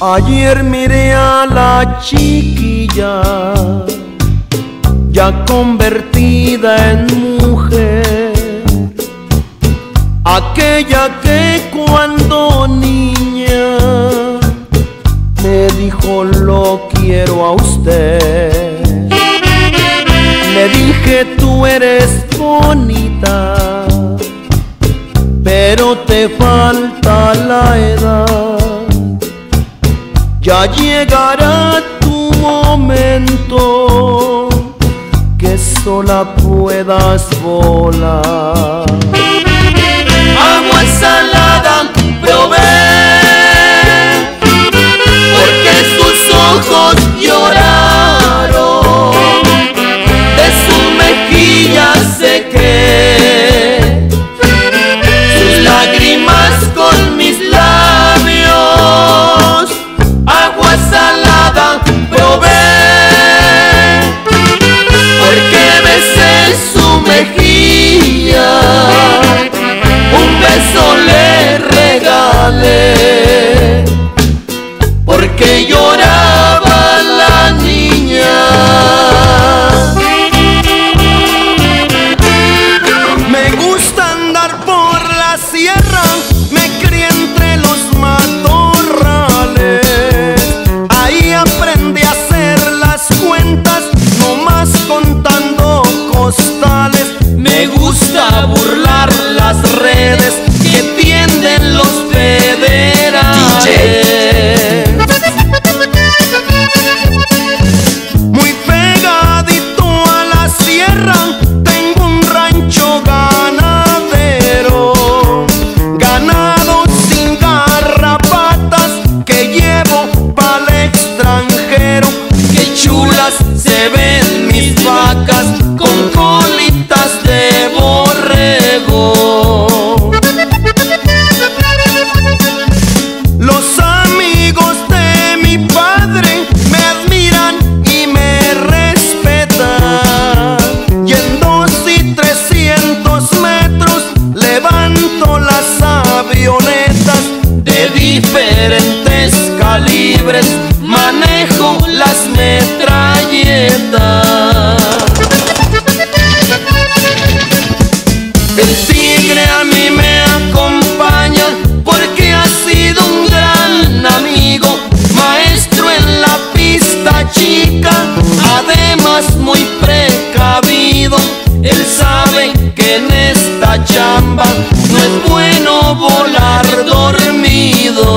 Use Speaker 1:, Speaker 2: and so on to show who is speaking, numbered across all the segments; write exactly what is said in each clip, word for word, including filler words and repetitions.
Speaker 1: Ayer miré a la chiquilla ya convertida en mujer, aquella que cuando niña me dijo lo quiero a usted. Le dije tú eres bonita, pero te falta la edad. Ya llegará tu momento que sola puedas volar.
Speaker 2: Agua salada probé, porque sus ojos lloraron, de su mejilla sequé sus lágrimas con mis labios. Agua salada probé, porque besé su mejilla, un beso le regalé, porque lloraba la niña.
Speaker 1: Me gusta andar por la sierra, me crié entre los matorrales. Ahí aprendí a hacer las cuentas, no más contando costales.
Speaker 2: Me gusta burlar las redes que tienden los federales.
Speaker 1: Muy pegadito a la sierra tengo un rancho ganadero, ganado sin garrapatas que llevo pa'l extranjero.
Speaker 2: Qué chulas se ven mis vacas con colitas de borrego.
Speaker 1: Los amigos de mi padre me admiran y me respetan, y en dos y trescientos metros levanto las avionetas.
Speaker 2: De diferentes calibres manejo las metralletas. El tigre a mí me acompaña porque ha sido un gran amigo, maestro en la pista chica, además muy precavido. Él sabe que en esta chamba no es bueno volar dormido.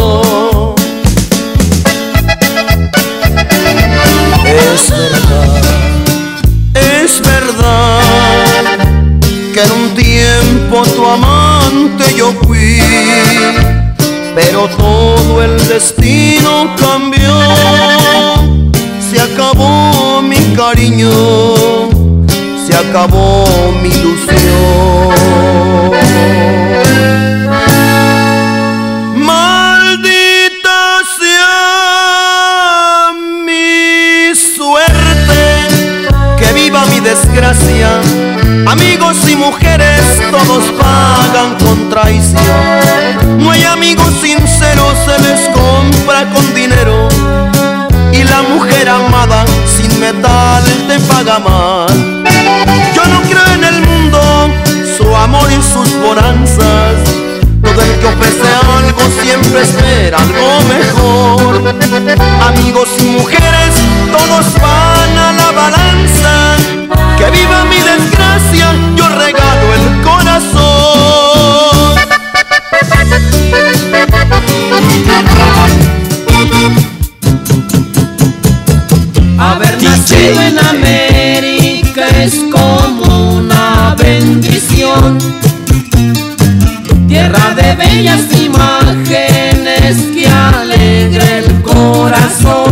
Speaker 1: Es verdad, es verdad que en un tiempo tu amante yo fui, pero todo el destino cambió. Se acabó mi cariño, se acabó mi ilusión. Maldita sea mi suerte, que viva mi desgracia. Amigos y mujeres todos pagan con traición. No hay amigos sinceros, se les compra con dinero, y la mujer amada sin metal te paga mal. Yo no creo en el mundo, su amor y sus bonanzas. Todo el que ofrece algo siempre espera algo mejor. Amigos y mujeres todos van a la balanza. Que viva mi desgracia, yo regalo el corazón.
Speaker 2: Haber nacido en América es como una bendición, tierra de bellas imágenes que alegra el corazón,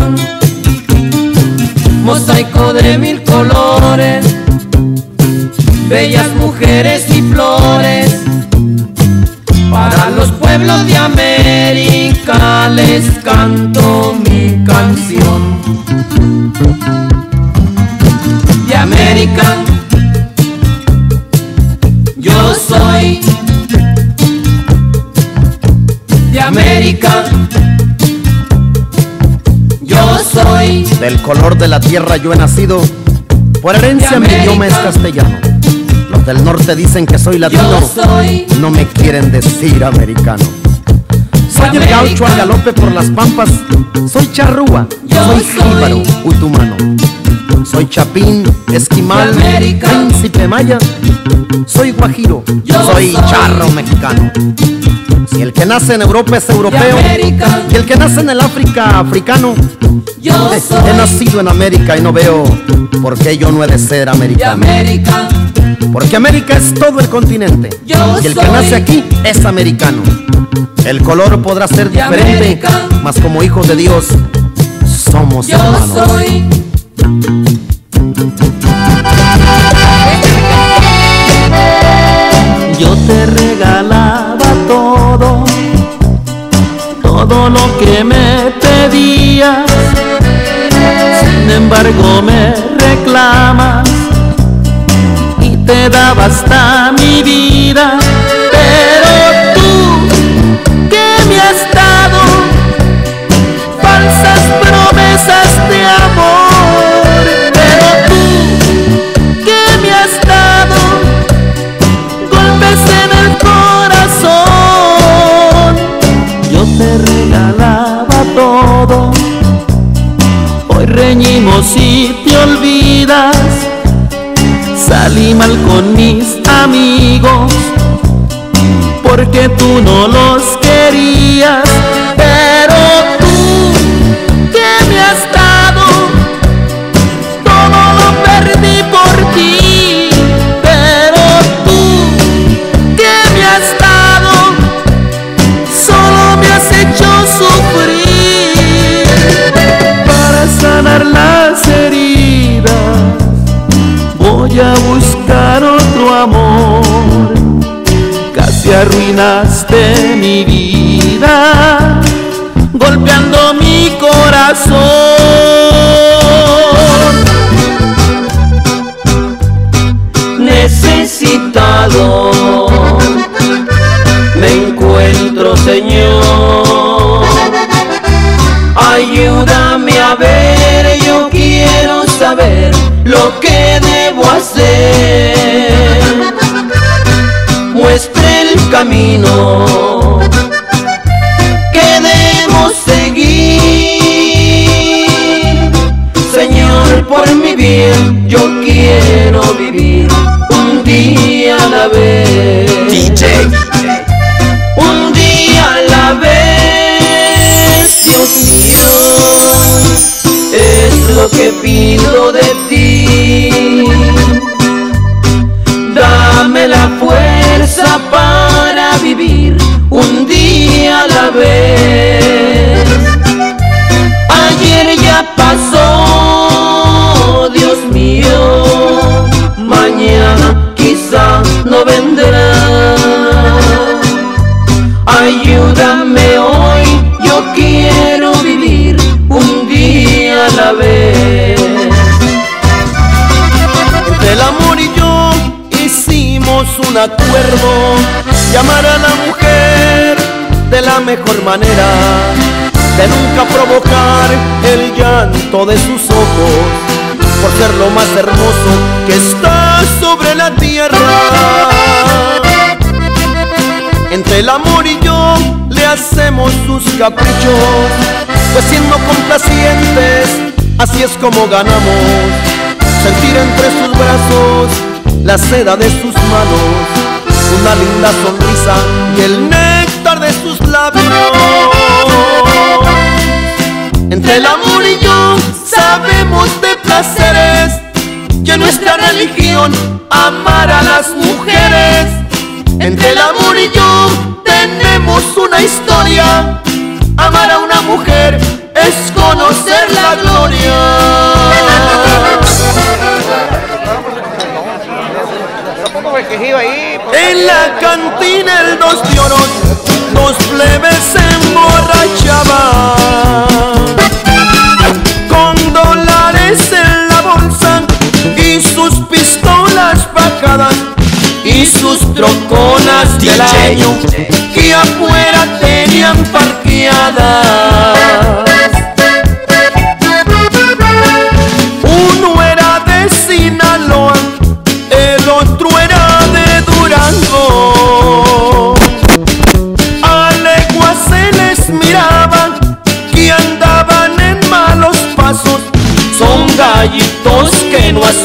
Speaker 2: mosaico de mil colores, bellas mujeres y flores. Para los pueblos de América les canto mi canción. De América yo soy, de América
Speaker 1: Del color de la tierra yo he nacido, por herencia mi idioma es castellano. Los del norte dicen que soy latino, soy no me quieren decir americano. Soy el gaucho al galope por las pampas, soy charrúa, soy jíbaro, utumano. Soy chapín, esquimal, príncipe maya, soy guajiro, soy charro mexicano. Si el que nace en Europa es europeo y el que nace en el África, africano, yo eh, he nacido en América y no veo por qué yo no he de ser americano. Porque América es todo el continente y el que nace aquí es americano. El color podrá ser diferente, mas como hijos de Dios somos hermanos. Yo soy.
Speaker 2: Yo te regalaba todo, todo lo que me pedías. Sin embargo me reclamas y te daba hasta mi vida. Pero tú, ¿qué me has dado? Falsas promesas de amor. Pero tú, ¿qué me has dado? Golpes en el corazón. Yo te regalaba todo, hoy reñimos y te olvidas. Salí mal con mis amigos porque tú no los querías. Pero tú, ¿qué me has dado? Todo lo perdí por ti. Pero tú, ¿qué me has dado? Solo me has hecho sufrir. Para sanar las heridas voy a buscar otro amor. Casi arruinaste mi vida, golpeando mi corazón. Necesitado me encuentro, Señor. Ayúdame a ver, yo quiero saber lo que debo hacer. Muestre el camino que debo seguir. Señor, por mi bien, yo quiero vivir un día a la vez. D J. Un día a la vez, Dios mío, es lo que pido de ti. Dame la fuerza para vivir un día a la vez. Ayer ya pasó, Dios mío, mañana quizá no vendrá. Ayúdame hoy, yo quiero vivir un día a la vez.
Speaker 1: El amor y yo hicimos un acuerdo, llamar a la mujer de la mejor manera, de nunca provocar el llanto de sus ojos, por ser lo más hermoso que está sobre la tierra. Entre el amor y yo le hacemos sus caprichos, pues siendo complacientes, así es como ganamos. Sentir entre sus brazos la seda de sus manos, una linda sonrisa y el néctar de sus labios. Entre el amor y yo sabemos de placeres, y en nuestra religión amar a las mujeres. Entre el amor y yo tenemos una historia, amar a una mujer es conocer la gloria. En la cantina el dos de oro, dos plebes se emborrachaban, con dólares en la bolsa y sus pistolas bajadas y sus troconas del año que afuera tenían parqueadas.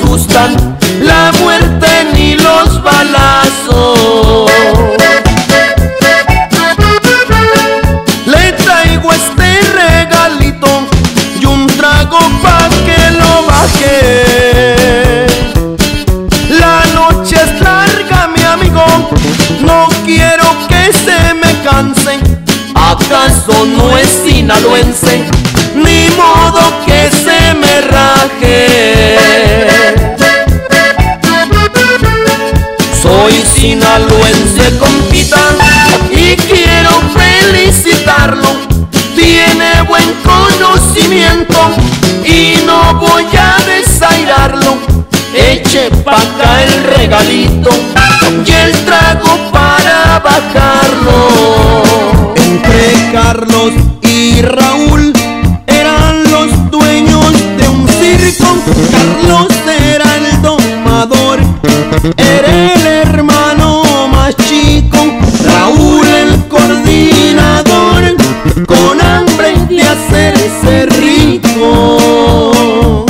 Speaker 2: asustan la muerte ni los balazos.
Speaker 1: Le traigo este regalito y un trago pa' que lo baje. La noche es larga, mi amigo, no quiero que se me canse.
Speaker 2: ¿Acaso no es sinaloense?
Speaker 1: Ni modo que se me raje.
Speaker 2: Soy sinaloense, compita, y quiero felicitarlo. Tiene buen conocimiento y no voy a desairarlo. Eche pa' acá el regalito y el trago para bajarlo.
Speaker 1: Entre Carlos y Raúl eran los dueños de un circo. Carlos era el domador, era el hermano más chico. Raúl el coordinador, con hambre de hacerse rico.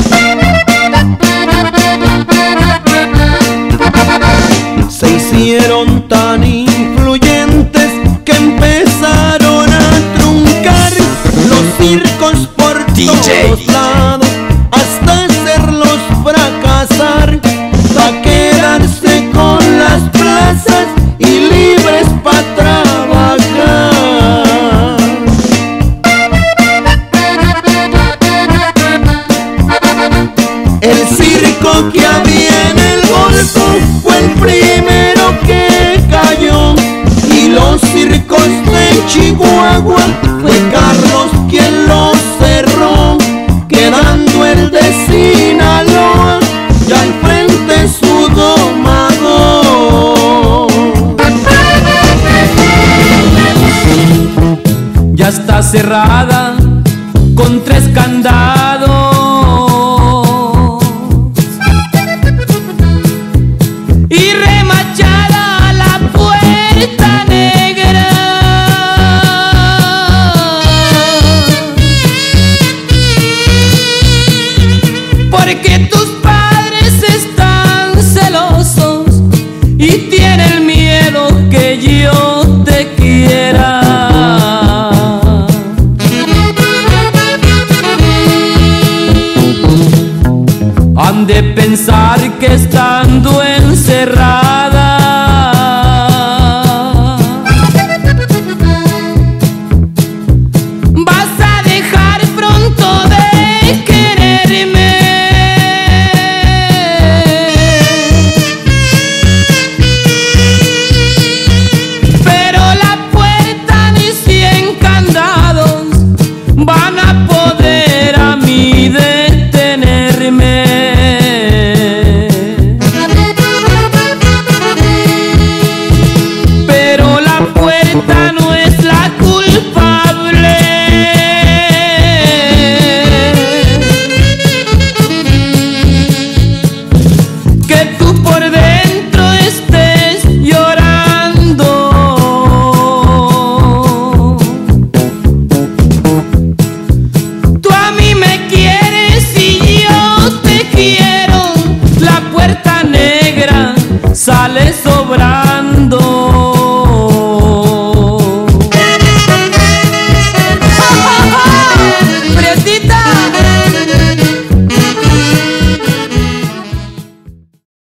Speaker 1: Se hicieron tan influyentes que empezaron a truncar los circos por
Speaker 2: D J,
Speaker 1: todos lados, hasta hacerlos fracasar, pa' quedarse con las plazas y libres pa' trabajar. El circo que había en el Golfo fue el primero que cayó, y los circos de Chihuahua fue Carlos quien los cerró, quedando el de Sinaloa ya al frente su domador.
Speaker 3: Ya está cerrada con tres candados y remachada la puerta negra, porque tus padres están celosos y tienen miedo que yo te quiera. Han de pensar que estando encerrada